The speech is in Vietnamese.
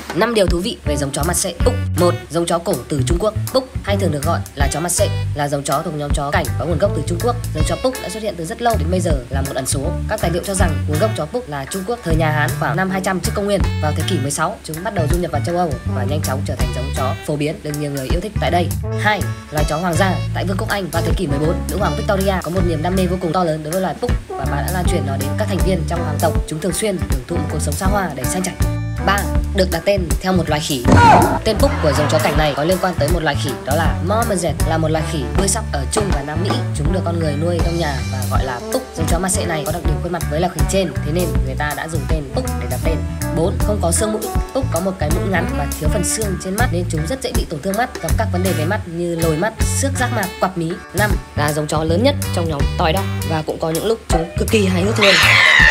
5 điều thú vị về giống chó mặt sệ Pug. 1. Giống chó cổ từ Trung Quốc. Pug hay thường được gọi là chó mặt sệ là giống chó thuộc nhóm chó cảnh có nguồn gốc từ Trung Quốc. Giống chó Pug đã xuất hiện từ rất lâu, đến bây giờ là một ẩn số. Các tài liệu cho rằng nguồn gốc chó Pug là Trung Quốc thời nhà Hán khoảng năm 200 trước công nguyên. Vào thế kỷ 16, chúng bắt đầu du nhập vào châu Âu và nhanh chóng trở thành giống chó phổ biến được nhiều người yêu thích tại đây. 2. Loài chó hoàng gia tại Vương quốc Anh vào thế kỷ 14, nữ hoàng Victoria có một niềm đam mê vô cùng to lớn đối với loài Pug và bà đã lan truyền nó đến các thành viên trong hoàng tộc. Chúng thường xuyên hưởng thụ một cuộc sống xa hoa đầy sang chảnh. 3. Được đặt tên theo một loài khỉ. Tên Pug của giống chó cảnh này có liên quan tới một loài khỉ, đó là Marmoset, là một loài khỉ nuôi sóc ở Trung và Nam Mỹ. Chúng được con người nuôi trong nhà và gọi là Pug. Giống chó mặt sệ này có đặc điểm khuôn mặt với loài khỉ trên, thế nên người ta đã dùng tên Pug để đặt tên. 4. Không có xương mũi. Pug có một cái mũi ngắn và thiếu phần xương trên mắt nên chúng rất dễ bị tổn thương mắt, gặp các vấn đề về mắt như lồi mắt, xước giác mạc, quặp mí. 5. Là giống chó lớn nhất trong nhóm Toy Dog và cũng có những lúc chúng cực kỳ hài hước luôn.